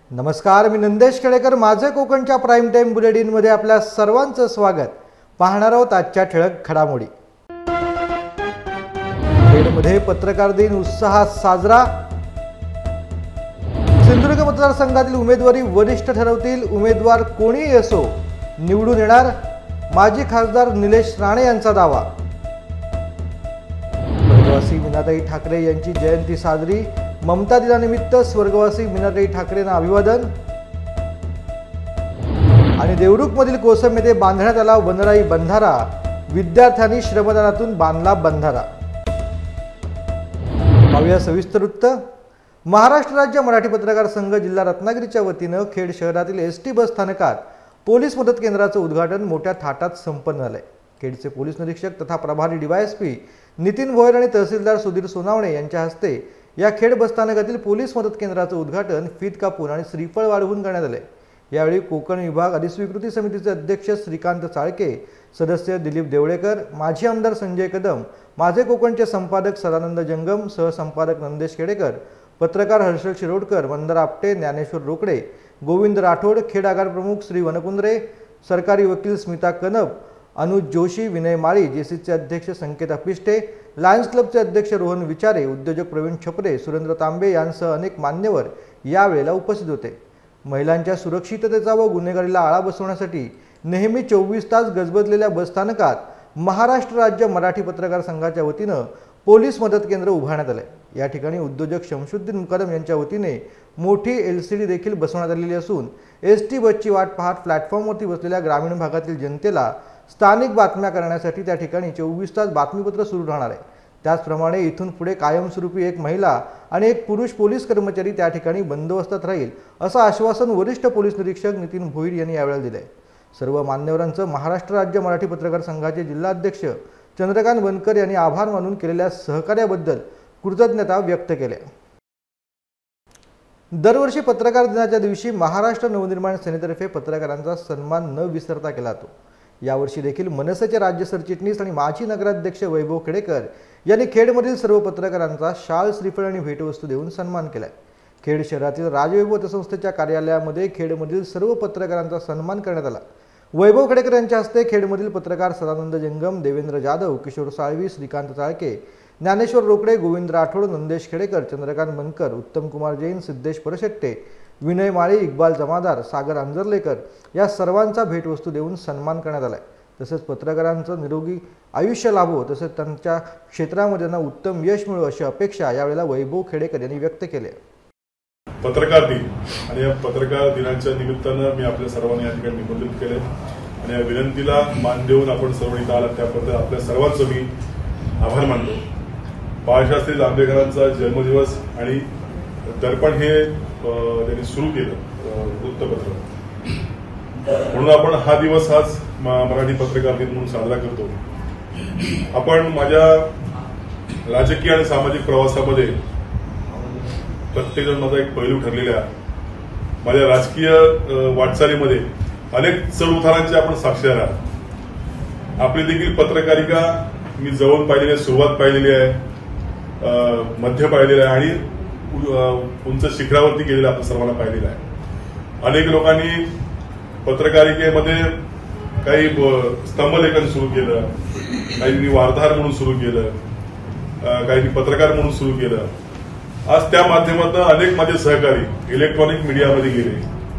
नमस्कार, मी नंदेश खेडेकर. माझे कोकणच्या प्राईम टाइम बुलेटिनमध्ये आपल्या सर्वांचं स्वागत. पाहणार आहोत आजच्या ठळक घडामोडी. खेडमध्ये पत्रकार दिन उत्साहात साजरा. सिंधुदुर्ग मतदारसंघातील उमेदवारी वरिष्ठ ठरवतील. उमेदवार कोणीही असो निवडून येणार, माजी खासदार निलेश राणे यांचा दावा. स्वर्गवासी मीनाताई ठाकरे यांची जयंती साजरी. ममता दिनानिमित्त स्वर्गवासी मीनाताई ठाकरेंना अभिवादन. आणि देवरुखमधील कोसम येथे बांधण्यात आला वनराई बंधारा. विद्यार्थ्यांनी श्रमदानातून बांधला बंधारा. पाहूया सविस्तर वृत्त. महाराष्ट्र राज्य मराठी पत्रकार संघ जिल्हा रत्नागिरीच्या वतीनं खेड शहरातील एसटी बस स्थानकात पोलीस मदत केंद्राचं उद्घाटन मोठ्या थाटात संपन्न झालंय. खेडचे पोलीस निरीक्षक तथा प्रभारी डीवायएसपी नितीन भोयर आणि तहसीलदार सुधीर सोनावणे यांच्या हस्ते या खेड बसस्थानकातील पोलीस मदत केंद्राचं उद्घाटन फीत कापून आणि श्रीफळ वाढवून करण्यात आले. यावेळी कोकण विभाग अधिस्वीकृती समितीचे अध्यक्ष श्रीकांत चाळके, सदस्य दिलीप देवळेकर, माजी आमदार संजय कदम, माझे कोकणचे संपादक सदानंद जंगम, सहसंपादक नंदेश खेडेकर, पत्रकार हर्षल शिरोडकर, मंदार आपटे, ज्ञानेश्वर रोकडे, गोविंद राठोड, खेड आगार प्रमुख श्री वनकुंद्रे, सरकारी वकील स्मिता कनप, अनुज जोशी, विनय माळी, जेसीचे अध्यक्ष संकेत अपिष्टे, लायन्स क्लबचे अध्यक्ष रोहन विचारे, उद्योजक प्रवीण छपरे, सुरेंद्र तांबे यांसह अनेक मान्यवर यावेळेला उपस्थित होते. महिलांच्या सुरक्षिततेचा व गुन्हेगारीला आळा बसवण्यासाठी नेहमी 24 तास गजबजलेल्या बसस्थानकात महाराष्ट्र राज्य मराठी पत्रकार संघाच्या वतीनं पोलीस मदत केंद्र उभारण्यात आले. या ठिकाणी उद्योजक शमशुद्दीन मुकदम यांच्या वतीने मोठी LCD देखील बसवण्यात आलेली असून एसटी बसची वाट पाहत प्लॅटफॉर्मवरती बसलेल्या ग्रामीण भागातील जनतेला स्थानिक बातम्या करण्यासाठी त्या ठिकाणी 24 तास बातमीपत्र सुरू राहणार आहे. त्याचप्रमाणे इथून पुढे कायमस्वरूपी एक महिला आणि एक पुरुष पोलीस कर्मचारी त्या ठिकाणी बंदोबस्तात राहील असं आश्वासन वरिष्ठ पोलीस निरीक्षक नितीन भोईर यांनी यावेळी दिले. सर्व मान्यवरांचं महाराष्ट्र राज्य मराठी पत्रकार संघाचे जिल्हाध्यक्ष चंद्रकांत बनकर यांनी आभार मानून केलेल्या सहकार्याबद्दल कृतज्ञता व्यक्त केल्या. दरवर्षी पत्रकार दिनाच्या दिवशी महाराष्ट्र नवनिर्माण सेनेतर्फे पत्रकारांचा सन्मान न विसरता केला जातो. यावर्षी देखील मनसेचे राज्य सरचिटणीस आणि माजी नगराध्यक्ष वैभव खेडेकर यांनी खेडमधील सर्व पत्रकारांचा शाल, श्रीफळ आणि भेटवस्तू देऊन सन्मान केलाय. खेड शहरातील राजवैभव पतसंस्थेच्या कार्यालयामध्ये खेडमधील सर्व पत्रकारांचा सन्मान करण्यात आला. वैभव खेडेकर यांच्या हस्ते खेडमधील पत्रकार सदानंद जंगम, देवेंद्र जाधव, किशोर साळवी, श्रीकांत चाळके, ज्ञानेश्वर रोकडे, गोविंद राठोड, नंदेश खेडेकर, चंद्रकांत बनकर, उत्तम कुमार जैन, सिद्धेश परशेट्टे, विनय माळी, इक्बाल जमादार, सागर अंजरलेकर या सर्वांचा भेटवस्तू देऊन सन्मान करण्यात आलाय. तसेच पत्रकारांचं निरोगी आयुष्य लाभो तसेच त्यांच्या क्षेत्रामध्ये त्यांना उत्तम यश मिळो अशी अपेक्षा यावेळेला वैभव खेडेकर यांनी व्यक्त केली. पत्रकार दिन आणि या पत्रकार दिनाच्या निमित्तानं मी आपल्या सर्वांना या ठिकाणी निमंत्रित केले आणि या विनंतीला मान देऊन आपण सर्व इथं आलात त्याबद्दल आपल्या सर्वांचं मी आभार मानतो. बाळशास्त्री जांभेकरांचा जन्मदिवस आणि दर्पण हे त्यांनी सुरू केलं वृत्तपत्र म्हणून आपण हा दिवस आज मराठी पत्रकार दिन म्हणून साजरा करतो. आपण माझ्या राजकीय आणि सामाजिक प्रवासामध्ये प्रत्येकजण माझा एक पैलू ठरलेला माझ्या राजकीय वाटचालीमध्ये अनेक चढउतारांचे आपण साक्षीदार आहात. आपली देखील पत्रकारिता मी जवळ पाहिलेली आहे, सुरुवात पाहिलेली आहे, मध्य पाहिलेलं आहे आणि उंच शिखरावरती गेलेलं आपण सर्वांना पाहिलेलं आहे. अनेक लोकांनी पत्रकारितेमध्ये काही स्तंभलेखन सुरू केलं, काहींनी वार्ताहर म्हणून सुरू केलं, काहींनी पत्रकार म्हणून सुरू केलं. आज त्या माध्यमातून अनेक माझे सहकारी इलेक्ट्रॉनिक मीडियामध्ये गेले.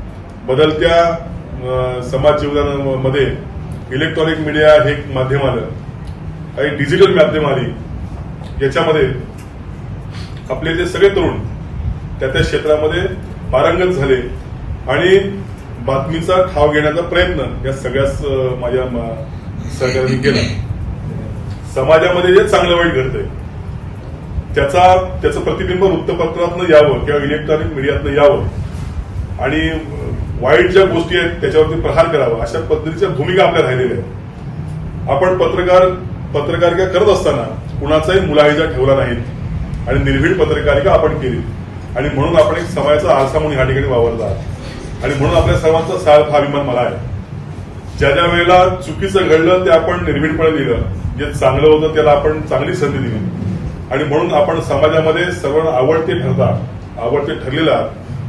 बदलत्या समाज जीवनामध्ये इलेक्ट्रॉनिक मीडिया हे माध्यम आलं, काही डिजिटल माध्यम आली. याच्यामध्ये आपले जे सगळे तरुण त्या क्षेत्रामध्ये पारंगत झाले आणि बातमीचा ठाव घेण्याचा प्रयत्न या सगळ्याच माझ्या सहकार्यांनी केला. समाजामध्ये जे चांगलं वाईट घडतंय त्याचं प्रतिबिंब वृत्तपत्रातनं यावं किंवा इलेक्ट्रॉनिक मीडियातनं यावं आणि वाईट ज्या गोष्टी आहेत त्याच्यावरती प्रहार करावा अशा पद्धतीच्या भूमिका आपल्या राहिलेल्या आहेत. आपण पत्रकारिता करत असताना कुणाचाही मुलाहिजा ठेवला नाही आणि निर्भीड पत्रकारिता आपण केली आणि म्हणून आपण एक समाजाचा आरसा म्हणून या ठिकाणी वावरला आणि म्हणून आपल्या सर्वांचा सार्थ अभिमान मला आहे. ज्या ज्या वेळेला चुकीचं घडलं ते आपण निर्भीडपणे दिलं, जे चांगलं होतं त्याला आपण चांगली संधी दिली आणि म्हणून आपण समाजामध्ये सर्वांना आवडते ठरलेला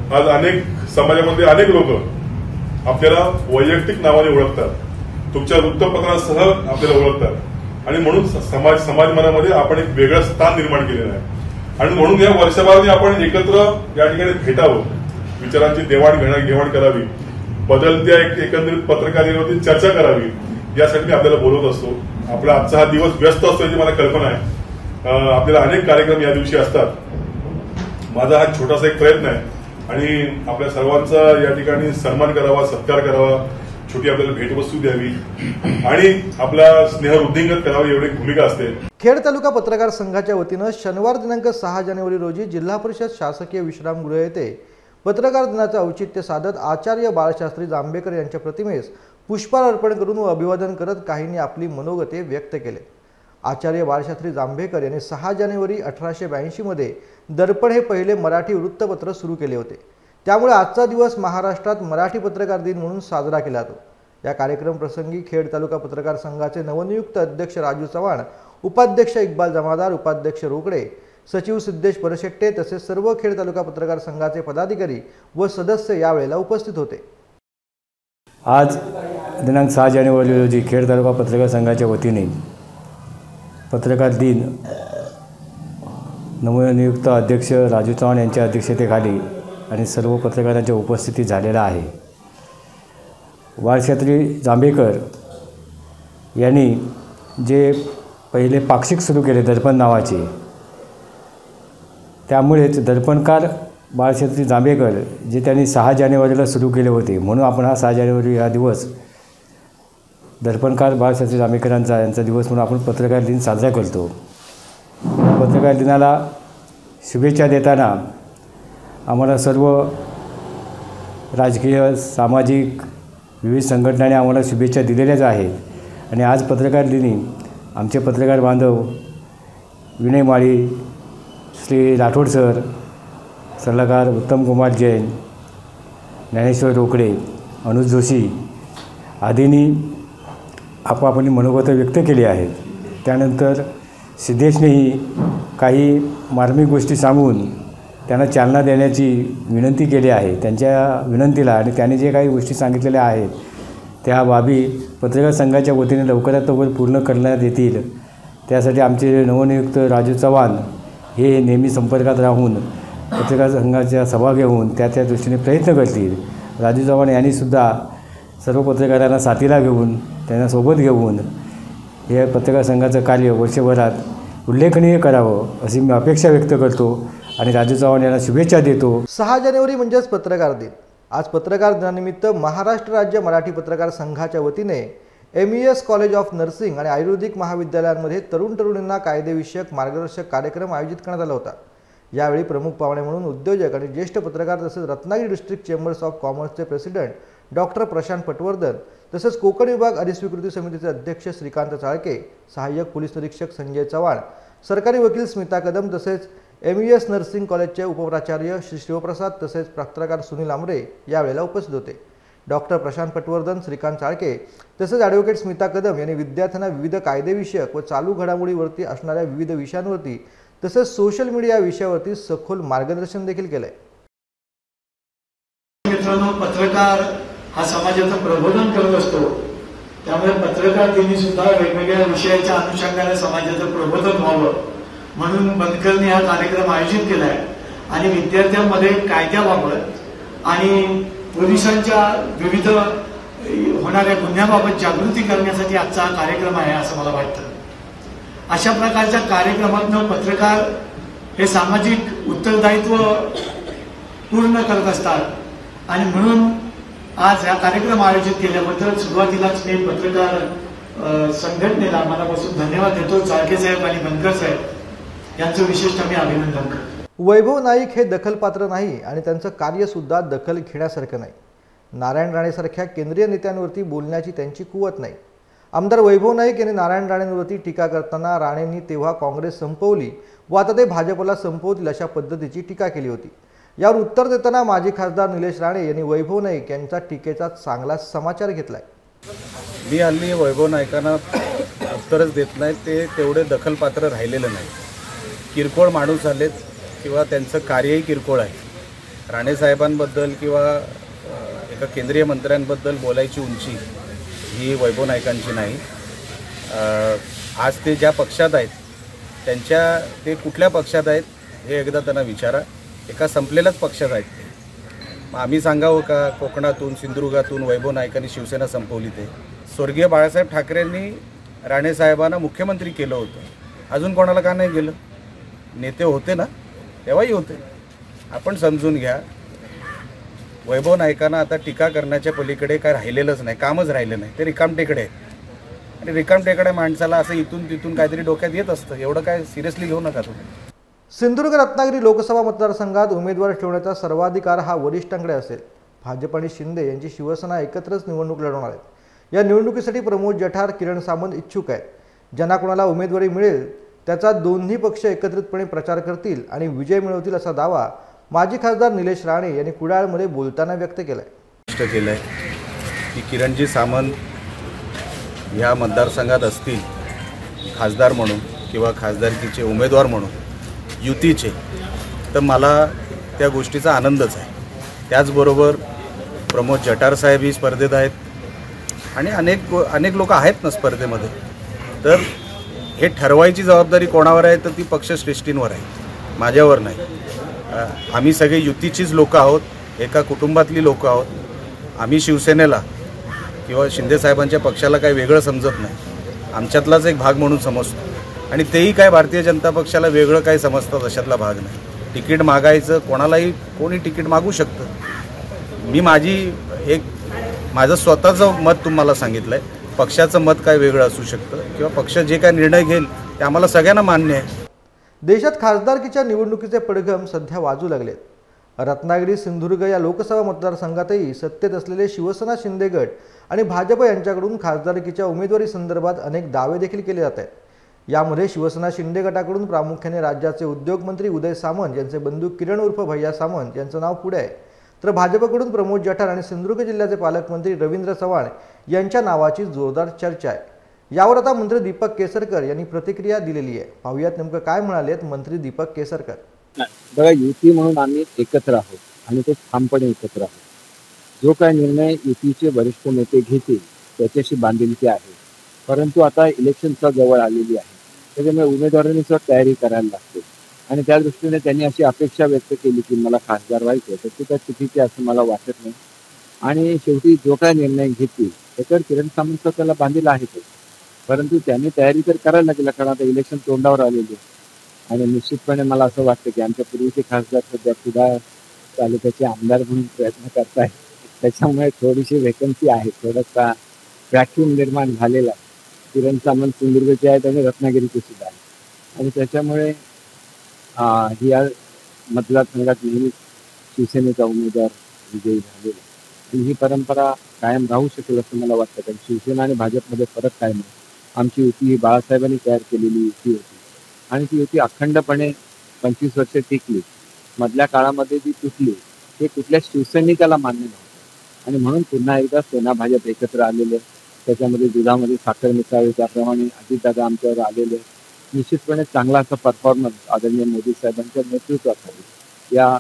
आज अनेक समाजामध्ये अनेक लोक आपल्याला वैयक्तिक नावाने ओळखतात, तुमच्या वृत्तपत्रासह आपल्याला ओळखतात आणि म्हणून समाज मनामध्ये आपण एक वेगळं स्थान निर्माण केलेलं आहे. आणि म्हणून या वर्षभराने आपण एकत्र या ठिकाणी भेटावं, विचारांची देवाणघेवाण करावी, बदलत्या एकंदरीत पत्रकारितेवरती चर्चा करावी, यासाठी मी आपल्याला बोलवत असतो. आपला आजचा हा दिवस व्यस्त असतो याची मला कल्पना आहे. आपल्याला अनेक कार्यक्रम या दिवशी असतात. माझा हा छोटासा एक प्रयत्न आहे आणि आपल्या सर्वांचा या ठिकाणी सन्मान करावा, सत्कार करावा, छोटी आपल्याला भेटवस्तू द्यावी आणि आपला स्नेह वृद्धिंगत करावी एवढी भूमिका असते. खेड तालुका पत्रकार संघाच्या वतीनं शनिवार दिनांक 6 जानेवारी रोजी जिल्हा परिषद शासकीय विश्रामगृह येथे पत्रकार दिनाचे औचित्य साधत आचार्य बाळशास्त्री जांभेकर यांच्या प्रतिमेस पुष्पहार अर्पण करून व अभिवादन करत काहींनी आपली मनोगते व्यक्त केले. आचार्य बाळशास्त्री जांभेकर यांनी 6 जानेवारी 1882 मध्ये दर्पण हे पहिले मराठी वृत्तपत्र सुरू केले होते. त्यामुळे आजचा दिवस महाराष्ट्रात मराठी पत्रकार दिन म्हणून साजरा केला जातो. या कार्यक्रम प्रसंगी खेड तालुका पत्रकार संघाचे नवनियुक्त अध्यक्ष राजू चव्हाण, उपाध्यक्ष इक्बाल जमादार, उपाध्यक्ष रोकडे, सचिव सिद्धेश परशेट्टे तसेच सर्व खेड तालुका पत्रकार संघाचे पदाधिकारी व सदस्य यावेळेला उपस्थित होते. आज दिनांक 6 जानेवारी रोजी खेड तालुका पत्रकार संघाच्या वतीने पत्रकार दिन नवनियुक्त अध्यक्ष राजू चव्हाण यांच्या अध्यक्षतेखाली आणि सर्व पत्रकारांच्या उपस्थितीत झालेला आहे. बाळशास्त्री जांभेकर यांनी जे पहिले पाक्षिक सुरू केले दर्पण नावाचे, त्यामुळेच दर्पणकार बाळशास्त्री जांभेकर जे त्यांनी 6 जानेवारीला सुरू केले होते, म्हणून आपण हा 6 जानेवारी हा दिवस दर्पणकार बाळशास्त्री जांभेकरांचा यांचा दिवस म्हणून आपण पत्रकार दिन साजरा करतो. पत्रकार दिनाला शुभेच्छा देताना आम्हाला सर्व राजकीय, सामाजिक विविध संघटनांनी आम्हाला शुभेच्छा दिलेल्याच आहेत आणि आज पत्रकार दिनी आमचे पत्रकार बांधव विनय माळी, श्री राठोड सर, सल्लागार उत्तम कुमार जैन, ज्ञानेश्वर रोकडे, अनुज जोशी आदींनी आपापली मनोगत व्यक्त केली आहेत. त्यानंतर सिद्धेशनेही काही मार्मिक गोष्टी सांगून त्यांना चालना देण्याची विनंती केली आहे. त्यांच्या विनंतीला आणि त्यांनी जे काही गोष्टी सांगितलेल्या आहेत त्या बाबी पत्रकार संघाच्या वतीने लवकरात लवकर पूर्ण करण्यात येतील. त्यासाठी आमचे नवनियुक्त राजू चव्हाण हे नेहमी संपर्कात राहून पत्रकार संघाच्या सभा घेऊन त्या दृष्टीने प्रयत्न करतील. राजू चव्हाण यांनीसुद्धा सर्व पत्रकारांना साथीला घेऊन त्यांना सोबत घेऊन हे पत्रकार संघाचं कार्य वर्षभरात उल्लेखनीय करावं अशी मी अपेक्षा व्यक्त करतो आणि राजू चव्हाण यांना शुभेच्छा देतो. 6 जानेवारी म्हणजेच पत्रकार दिन. आज पत्रकार दिनानिमित्त महाराष्ट्र राज्य मराठी पत्रकार संघाच्या वतीने MES कॉलेज ऑफ नर्सिंग आणि आयुर्वेदिक महाविद्यालयांमध्ये तरुणांना कायदेविषयक मार्गदर्शक कार्यक्रम आयोजित करण्यात आला होता. यावेळी प्रमुख पाहुणे म्हणून उद्योजक आणि ज्येष्ठ पत्रकार तसेच रत्नागिरी डिस्ट्रिक्ट चेंबर्स ऑफ कॉमर्सचे प्रेसिडेंट डॉक्टर प्रशांत पटवर्धन तसेच कोकण विभाग अधिस्वीकृती समितीचे अध्यक्ष श्रीकांत चाळके, सहाय्यक पोलीस निरीक्षक संजय चव्हाण, सरकारी वकील स्मिता कदम तसेच MES नर्सिंग कॉलेजचे उपप्राचार्य श्री शिवप्रसाद तसेच पत्रकार सुनील आमरे यावेळेला उपस्थित होते. डॉक्टर प्रशांत पटवर्धन, श्रीकांत चाळके तसेच ॲडव्होकेट स्मिता कदम यांनी विद्यार्थ्यांना विविध कायदेविषयक व चालू घडामोडीवरती असणाऱ्या विविध विषयांवरती तसेच सोशल मीडिया विषयावरती सखोल मार्गदर्शन देखील केले. मित्रांनो, पत्रकार हा समाजाचं प्रबोधन करत असतो. त्यामुळे पत्रकार दिनी सुद्धा वेगवेगळ्या विषयाच्या अनुषंगाने समाजाचं प्रबोधन व्हावं म्हणून बनकरने हा कार्यक्रम आयोजित केलाय आणि विद्यार्थ्यांमध्ये कायद्याबाबत आणि पोलिसांच्या विविध होणाऱ्या गुन्ह्याबाबत जागृती करण्यासाठी आजचा हा कार्यक्रम आहे असं मला वाटतं. अशा प्रकारच्या कार्यक्रमातून पत्रकार हे सामाजिक उत्तरदायित्व पूर्ण करत असतात आणि म्हणून आज हा कार्यक्रम आयोजित केल्याबद्दल सुरुवातीलाच मी पत्रकार संघटनेला मनापासून धन्यवाद देतो. चाळके साहेब आणि बनकर साहेब यांचं विशेषतः मी अभिनंदन करतो. वैभव नाईक हे दखलपात्र नाही आणि त्यांचं कार्य सुद्धा दखल घेण्यासारखं नाही. नारायण राणेसारख्या केंद्रीय नेत्यांवरती बोलण्याची त्यांची कुवत नाही. आमदार वैभव नाईक यांनी नारायण राणेंवरती टीका करताना राणेंनी तेव्हा काँग्रेस संपवली व आता ते भाजपला संपवतील अशा पद्धतीची टीका केली होती. यावर उत्तर देताना माजी खासदार निलेश राणे यांनी वैभव नाईक यांचा टीकेचा चांगला समाचार घेतलाय. मी हल्ली वैभव नाईकांना उत्तरच देत नाही. ते तेवढे दखलपात्र राहिलेलं नाही. किरकोळ माणूस आलेत किंवा त्यांचं कार्यही किरकोळ आहे राणेसाहेबांबद्दल किंवा एका केंद्रीय मंत्र्यांबद्दल बोलायची उंची ही वैभव नाईकांची नाही. आज ते ज्या पक्षात आहेत ते कुठल्या पक्षात आहेत हे एकदा त्यांना विचारा. एका संपलेल्याच पक्षात आहेत ते. मग आम्ही सांगावं का कोकणातून सिंधुदुर्गातून वैभव नाईकांनी शिवसेना संपवली? ते स्वर्गीय बाळासाहेब ठाकरेंनी राणेसाहेबांना मुख्यमंत्री केलं होतं. अजून कोणाला का नाही केलं? नेते होते ना, तेव्हाही होते. आपण समजून घ्या, वैभव नाईकांना आता टीका करण्याच्या पलीकडे काय राहिलेलंच नाही, कामच राहिलं नाही. ते रिकामटेकडे आहेत आणि रिकामटेकड्या माणसाला असं इथून तिथून काहीतरी डोक्यात येत असतं. एवढं काय सिरियसली घेऊ नका तुम्ही. सिंधुदुर्ग रत्नागिरी लोकसभा मतदारसंघात उमेदवार ठेवण्याचा सर्वाधिकार हा वरिष्ठांकडे असेल. भाजप आणि शिंदे यांची शिवसेना एकत्रच निवडणूक लढवणार आहेत. या निवडणुकीसाठी प्रमोद जठार, किरण सामंत इच्छुक आहेत. ज्यांना कोणाला उमेदवारी मिळेल त्याचा दोन्ही पक्ष एकत्रितपणे प्रचार करतील आणि विजय मिळवतील असा दावा माजी खासदार निलेश राणे यांनी कुडाळमध्ये बोलताना व्यक्त केलाय. स्पष्ट केलंय की किरणजी सामंत ह्या मतदारसंघात असतील खासदार म्हणून किंवा खासदारकीचे उमेदवार म्हणून युतीचे, तर मला त्या गोष्टीचा आनंदच आहे. त्याचबरोबर प्रमोद जठार साहेबही स्पर्धेत आहेत आणि अनेक लोक आहेत ना स्पर्धेमध्ये. तर हे ठरवायची जबाबदारी कोणावर आहे? तर ती पक्षश्रेष्ठींवर आहे, माझ्यावर नाही. आम्ही सगळे युतीचीच लोकं आहोत, एका कुटुंबातली लोकं आहोत. आम्ही शिवसेनेला किंवा शिंदेसाहेबांच्या पक्षाला काही वेगळं समजत नाही, आमच्यातलाच एक भाग म्हणून समजतो. आणि तेही काय भारतीय जनता पक्षाला वेगळं काय समजतात अशातला भाग नाही. तिकीट मागायचं कोणालाही, कोणी तिकीट मागू शकतं. मी माझं स्वतःचं मत तुम्हाला सांगितलं आहे. पक्षाचं मत काय वेगळं असू शकतं किंवा पक्ष जे काय निर्णय घेईल ते आम्हाला सगळ्यांना मान्य आहे. देशात खासदारकीच्या निवडणुकीचे पडघम सध्या वाजू लागलेत. रत्नागिरी सिंधुदुर्ग या लोकसभा मतदारसंघातही सत्तेत असलेले शिवसेना शिंदे गट आणि भाजप यांच्याकडून खासदारकीच्या उमेदवारी संदर्भात अनेक दावे देखील केले जात आहेत. यामध्ये शिवसेना शिंदे गटाकडून प्रामुख्याने राज्याचे उद्योगमंत्री उदय सामंत यांचे बंधू किरण उर्फ भैया सामंत यांचं नाव पुढे आहे. तर भाजपकडून प्रमोद जठार आणि सिंधुदुर्ग जिल्ह्याचे पालकमंत्री रवींद्र चव्हाण यांच्या नावाची जोरदार चर्चा आहे. यावर आता मंत्री दीपक केसरकर यांनी प्रतिक्रिया दिलेली आहे. पाहुयात नेमकं काय म्हणालेत मंत्री दीपक केसरकर. बघा, युती म्हणून आम्ही एकत्र आहोत आणि ते ठामपणे एकत्र आहोत. जो काय निर्णय युतीचे वरिष्ठ नेते घेतील त्याच्याशी बांधिलकी आहे. परंतु आता इलेक्शनचा जवळ आलेली आहे, त्याच्यामुळे उमेदवारांनी सुद्धा तयारी करायला लागते आणि त्या दृष्टीने त्यांनी अशी अपेक्षा व्यक्त केली की मला खासदार व्हायचं, तर ते काय चुकीचे असं मला वाटत नाही. आणि शेवटी जो काय निर्णय घेतील त्याच्यावर किरण सामंत त्याला बांधील आहेच. परंतु त्यांनी तयारी तर करायला लागेल, कारण आता इलेक्शन तोंडावर आलेली आहे. आणि निश्चितपणे मला असं वाटतं की आमच्या पूर्वीचे खासदार सध्या कुडाळ तालुक्याचे आमदार म्हणून प्रयत्न करतायत. त्याच्यामुळे थोडीशी वेकन्सी आहे, थोडासा व्हॅक्यूम निर्माण झालेला आहे. किरण सामंत सिंधुदुर्गचे आहेत आणि रत्नागिरीचे सुद्धा आहे. आणि त्याच्यामुळे या मतदारसंघात नेहमीच शिवसेनेचा उमेदवार विजयी झालेला आणि ही परंपरा कायम राहू शकेल असं मला वाटतं. कारण शिवसेना आणि भाजपमध्ये फरक काय नाही. आमची युती ही बाळासाहेबांनी तयार केलेली युती होती आणि ती युती अखंडपणे 25 वर्ष टिकली. मधल्या काळामध्ये जी तुटली हे कुठल्या शिवसैनिकाला मान्य नव्हतं आणि म्हणून पुन्हा एकदा सेना भाजप एकत्र आलेले. त्याच्यामध्ये दुधामध्ये साखर मिसळली त्याप्रमाणे अजितदादा आमच्यावर आलेले. निश्चितपणे चांगला असा परफॉर्मन्स आदरणीय मोदी साहेबांच्या नेतृत्वाखाली या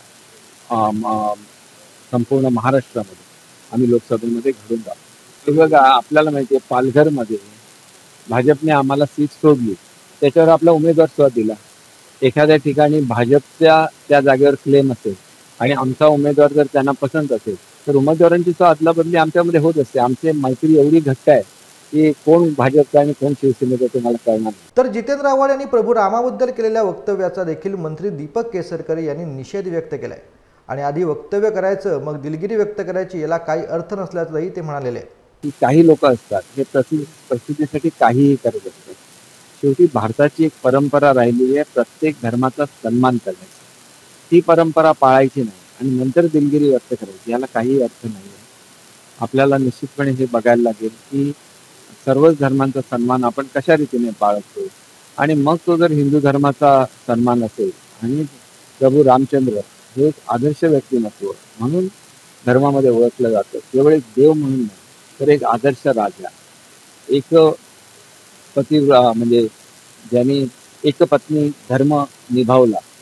संपूर्ण महाराष्ट्रामध्ये आम्ही लोकसभेमध्ये घडून जातो. बघा, आपल्याला माहिती आहे पालघरमध्ये भाजपने आम्हाला सीट सोडली, त्याच्यावर आपला उमेदवार सुद्धा दिला. एखाद्या ठिकाणी भाजपच्या त्या जागेवर क्लेम असेल आणि आमचा उमेदवार जर त्यांना पसंत असेल तर उमेदवारांची सुद्धा अदलाबदली आमच्यामध्ये होत असते. आमची मैत्री एवढी घट्ट आहे की कोण भाजपचा आणि कोण शिवसेनेचा तुम्हाला कळणार नाही. तर जितेंद्र आव्हाड यांनी प्रभू रामाबद्दल केलेल्या वक्तव्याचा देखील मंत्री दीपक केसरकर यांनी निषेध व्यक्त केलाय. आणि आधी वक्तव्य करायचं मग दिलगिरी व्यक्त करायची याला काही अर्थ नसल्याचंही ते म्हणालेले. की काही लोक असतात हे प्रसिद्धीसाठी काहीही करत असतात. शेवटी भारताची एक परंपरा राहिलेली आहे प्रत्येक धर्माचा सन्मान करण्याची. ती परंपरा पाळायची नाही आणि नंतर दिलगिरी व्यक्त करायची, याला काही अर्थ नाही आहे. आपल्याला निश्चितपणे हे बघायला लागेल की सर्वच धर्मांचा सन्मान आपण कशा रीतीने पाळतो आणि मग तो जर हिंदू धर्माचा सन्मान असेल आणि प्रभू रामचंद्र हे एक आदर्श व्यक्तिमत्व म्हणून धर्मामध्ये ओळखलं जातं. केवळ एक देव म्हणून नाही तर एक आदर्श राजा, एक पती म्हणजे ज्यांनी एक पत्नी धर्म निभावला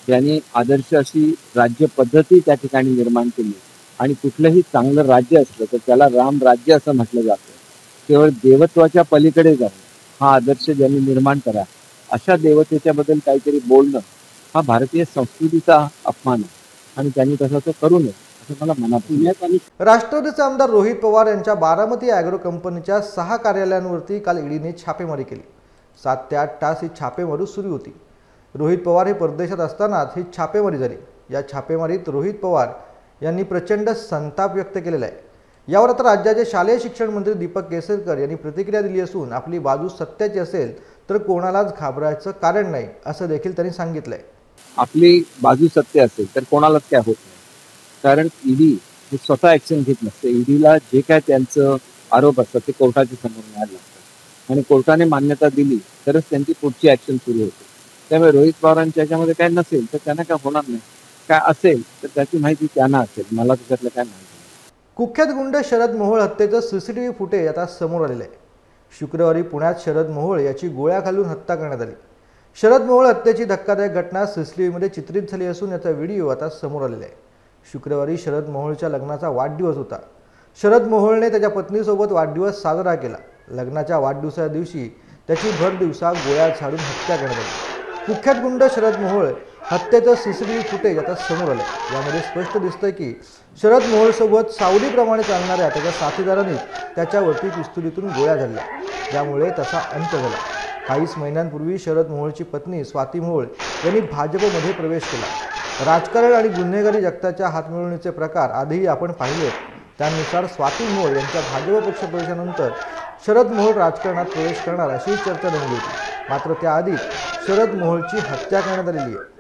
ज्यांनी आदर्श अशी राज्य पद्धती त्या ठिकाणी निर्माण केली आणि कुठलंही चांगलं राज्य असलं तर त्याला राम राज्य असं म्हटलं जातं. केवळ देवत्वाच्या पलीकडे जाऊन हा आदर्श ज्यांनी निर्माण करा, अशा देवतेच्या बद्दल काहीतरी बोलणं हा भारतीय संस्कृतीचा अपमान आहे आणि त्यांनी तसं तो करू नये असं मला मनात. राष्ट्रवादीचे आमदार रोहित पवार यांच्या बारामती ॲग्रो कंपनीच्या 6 कार्यालयांवरती काल ईडीने छापेमारी केली. 7 ते 8 तास ही छापेमारी सुरू होती. रोहित पवार हे परदेशात असतानाच ही छापेमारी झाली. या छापेमारीत रोहित पवार यांनी प्रचंड संताप व्यक्त केलेला आहे. यावर आता राज्याचे शालेय शिक्षण मंत्री दीपक केसरकर यांनी प्रतिक्रिया दिली असून आपली बाजू सत्याची असेल तर कोणालाच घाबरायचं कारण नाही असं देखील त्यांनी सांगितलंय. आपली बाजू सत्य असेल तर कोणालाच काय होत नाही, कारण ईडी हे स्वतः ऍक्शन घेत नसते. ईडीला जे काय त्यांचं आरोप असतात ते कोर्टाच्या समोर न्यायला लागतात आणि कोर्टाने मान्यता दिली तरच त्यांची पुढची ऍक्शन सुरू होते. त्यामुळे रोहित पवारांच्या याच्यामध्ये काय नसेल तर त्यांना काय होणार नाही, काय असेल तर त्याची माहिती त्यांना असेल, मला त्याच्यातलं काय माहिती. कुख्यात गुंड शरद मोहोळ हत्येचं सीसीटीव्ही फुटेज आता समोर आलेलं आहे. शुक्रवारी पुण्यात शरद मोहोळ याची गोळ्या घालून हत्या करण्यात आली. शरद मोहोळ हत्येची धक्कादायक घटना सीसीटीव्हीमध्ये चित्रित झाली असून याचा व्हिडिओ आता समोर आलेला आहे. शुक्रवारी शरद मोहोळच्या लग्नाचा वाढदिवस होता. शरद मोहोळने त्याच्या पत्नीसोबत वाढदिवस साजरा केला. लग्नाच्या वाढदिवसाच्या दिवशी त्याची भर दिवसा गोळ्या झाडून हत्या करण्यात आली. कुख्यात गुंड शरद मोहोळ हत्येचं सीसीटीव्ही फुटेज आता समोर आलं. यामध्ये स्पष्ट दिसतंय की शरद मोहोळसोबत सावलीप्रमाणे चालणाऱ्या त्याच्या साथीदारांनी त्याच्यावरती पिस्तुलीतून गोळ्या झाडल्या, ज्यामुळे त्याचा अंत झाला. काहीच महिन्यांपूर्वी शरद मोहोळची पत्नी स्वाती मोहोळ यांनी भाजपमध्ये प्रवेश केला. राजकारण आणि गुन्हेगारी जगताच्या हातमिळवणीचे प्रकार आधीही आपण पाहिले. त्यानुसार स्वाती मोहोळ यांच्या भाजप पक्ष प्रवेशानंतर शरद मोहोळ राजकारणात प्रवेश करणार अशी चर्चा रंगली होती. मात्र त्याआधी शरद मोहोळची हत्या करण्यात आलेली आहे.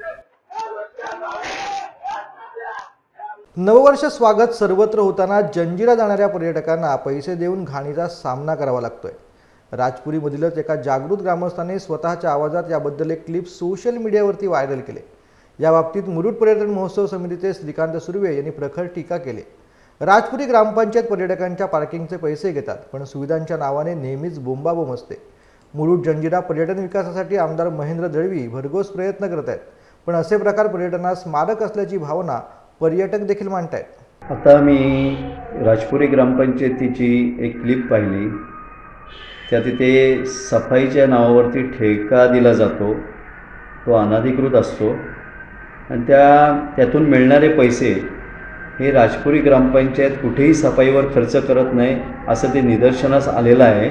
नववर्ष स्वागत सर्वत्र होताना जंजिरा जाणाऱ्या पर्यटकांना पैसे देऊन घाणीचा सामना करावा लागतोय. राजपुरीमधीलच एका जागृत ग्रामस्थाने स्वतःच्या आवाजात याबद्दल एक क्लिप सोशल मीडियावरती व्हायरल केले. याबाबतीत मुरुड पर्यटन महोत्सव समितीचे श्रीकांत सुर्वे यांनी प्रखर टीका केली. राजपुरी ग्रामपंचायत पर्यटकांच्या पार्किंगचे पैसे घेतात, पण सुविधांच्या नावाने नेहमीच बोंबाबोंब असते. मुरुड जंजिरा पर्यटन विकासासाठी आमदार महेंद्र दळवी भरघोस प्रयत्न करत आहेत, पण असे प्रकार पर्यटनास मारक असल्याची भावना पर्यटक देखील मांडतायत. आता मी राजपुरी ग्रामपंचायतीची एक क्लिप पाहिली. त्या तिथे सफाईच्या नावावरती ठेका दिला जातो, तो अनधिकृत असतो आणि त्यातून मिळणारे पैसे हे राजपुरी ग्रामपंचायत कुठेही सफाईवर खर्च करत नाही असं ते निदर्शनास आलेलं आहे.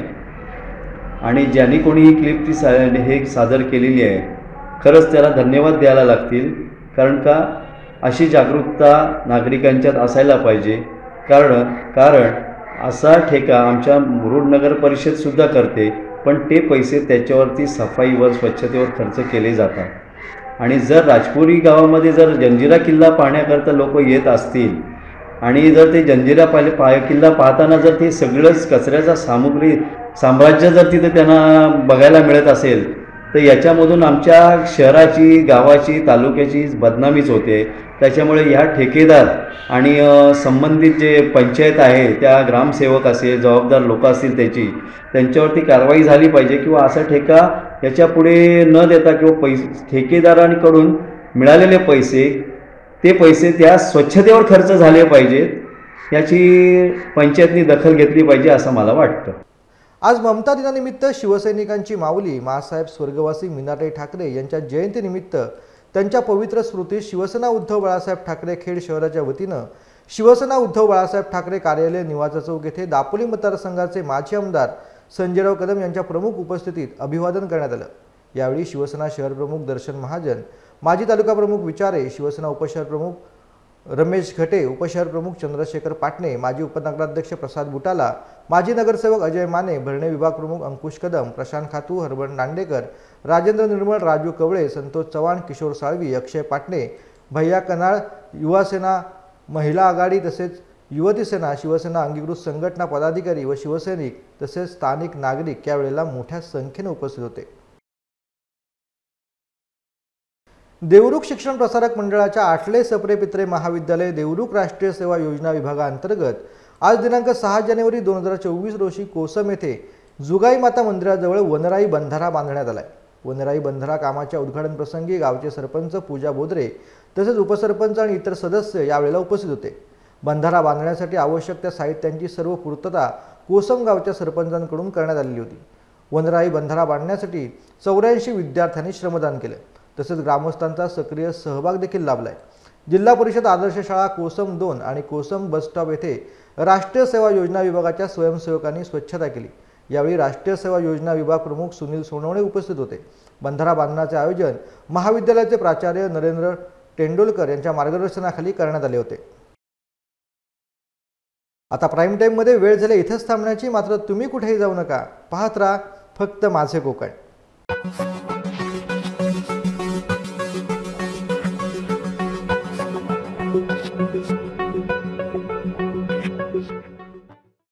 आणि ज्यांनी कोणी ही क्लिप हे सादर केलेली आहे, खरंच त्याला धन्यवाद द्यायला लागतील. कारण का अशी जागरूकता नागरिकांच्यात असायला पाहिजे. कारण असा ठेका आमच्या मुरुड नगर परिषदसुद्धा करते, पण ते पैसे त्याच्यावरती सफाईवर स्वच्छतेवर खर्च केले जातात. आणि जर राजपुरी गावामध्ये जर जंजिरा किल्ला पाहण्याकरता लोक येत असतील आणि जर ते जंजिरा किल्ला पाहताना जर ते सगळंच कचऱ्याचा साम्राज्य जर तिथं त्यांना बघायला मिळत असेल तर याच्यामधून आमच्या शहराची, गावाची, तालुक्याची बदनामीच होते. त्याच्यामुळे ह्या ठेकेदार आणि संबंधित जे पंचायत आहे, त्या ग्रामसेवक असेल, जबाबदार लोक असतील त्यांच्यावरती कारवाई झाली पाहिजे किंवा असा ठेका याच्यापुढे न देता किंवा ठेकेदारांकडून मिळालेले पैसे त्या स्वच्छतेवर खर्च झाले पाहिजेत, याची पंचायतनी दखल घेतली पाहिजे असं मला वाटतं. आज ममता दिनानिमित्त शिवसैनिकांची माऊली माँसाहेब स्वर्गवासी मीनाताई ठाकरे यांच्या जयंतीनिमित्त त्यांच्या पवित्र स्मृतीत शिवसेना उद्धव बाळासाहेब ठाकरे खेड शहराच्या वतीनं शिवसेना उद्धव बाळासाहेब ठाकरे कार्यालय निवासा चौक येथे दापोली मतदारसंघाचे माजी आमदार संजयराव कदम यांच्या प्रमुख उपस्थितीत अभिवादन करण्यात आलं. यावेळी शिवसेना शहर प्रमुख दर्शन महाजन, माजी तालुका प्रमुख विचारे, शिवसेना उपशहर प्रमुख रमेश घटे, उपशहर प्रमुख चंद्रशेखर पाटणे, माजी उपनगराध्यक्ष प्रसाद बुटाला, माजी नगरसेवक अजय माने, भरणे विभाग प्रमुख अंकुश कदम, प्रशांत खातू, हरबन दांडेकर, राजेंद्र निर्मळ, राजू कवळे, संतोष चव्हाण, किशोर साळवी, अक्षय पाटणे, भैया कनाळ, युवासेना महिला आघाडी तसेच युवती सेना, शिवसेना अंगीकृत संघटना पदाधिकारी व शिवसैनिक तसेच स्थानिक नागरिक यावेळेला मोठ्या संख्येने उपस्थित होते. देवरुख शिक्षण प्रसारक मंडळाच्या आठले सप्रे पित्रे महाविद्यालय देवरुख राष्ट्रीय सेवा योजना विभागाअंतर्गत आज दिनांक 6 जानेवारी 2024 रोजी कोसम येथे जुगाई माता मंदिराजवळ वनराई बंधारा बांधण्यात आलाय. वनराई बंधारा कामाच्या उद्घाटन प्रसंगी गावचे सरपंच पूजा बोदरे तसेच उपसरपंच आणि इतर सदस्य यावेळेला उपस्थित होते. बंधारा बांधण्यासाठी आवश्यक त्या साहित्यांची सर्व पूर्तता कोसम गावच्या सरपंचांकडून करण्यात आलेली होती. वनराई बंधारा बांधण्यासाठी 84 विद्यार्थ्यांनी श्रमदान केले. तसेच ग्रामस्थांचा सक्रिय सहभाग देखील लाभलाय. जिल्हा परिषद आदर्श शाळा कोसम 2 आणि कोसम बस स्टॉप येथे राष्ट्रीय सेवा योजना विभागाच्या स्वयंसेवकांनी स्वच्छता केली. यावेळी राष्ट्रीय सेवा योजना विभाग प्रमुख सुनील सोनवणे उपस्थित होते. बंधारा बांधण्याचे आयोजन महाविद्यालयाचे प्राचार्य नरेंद्र तेंडोलकर यांच्या मार्गदर्शनाखाली करण्यात आले होते. आता प्राईम टाईममध्ये वेळ झाली इथेच थांबण्याची. मात्र तुम्ही कुठेही जाऊ नका. पाहत राहा फक्त माझे कोकण.